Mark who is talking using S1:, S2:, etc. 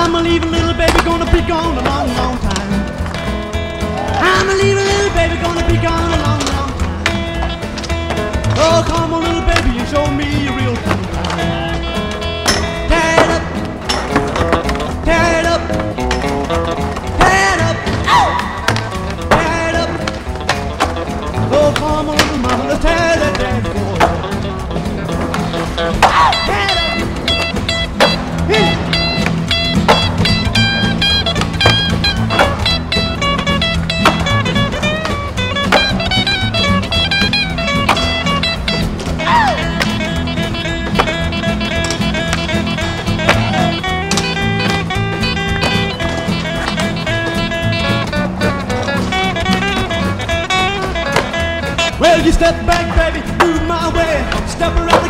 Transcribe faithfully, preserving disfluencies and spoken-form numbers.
S1: I'm a leaving little baby, gonna be gone a long, long time. I'm a leaving little baby, gonna be gone a long, long time. Oh, come on little baby and show me a real fun time. Tear it up, tear it up, tear it up, oh! Tear it up. Oh, come on little mama, let's tear that damn floor. Tear it up. Hey. Well, you step back, baby, move my way. Step around the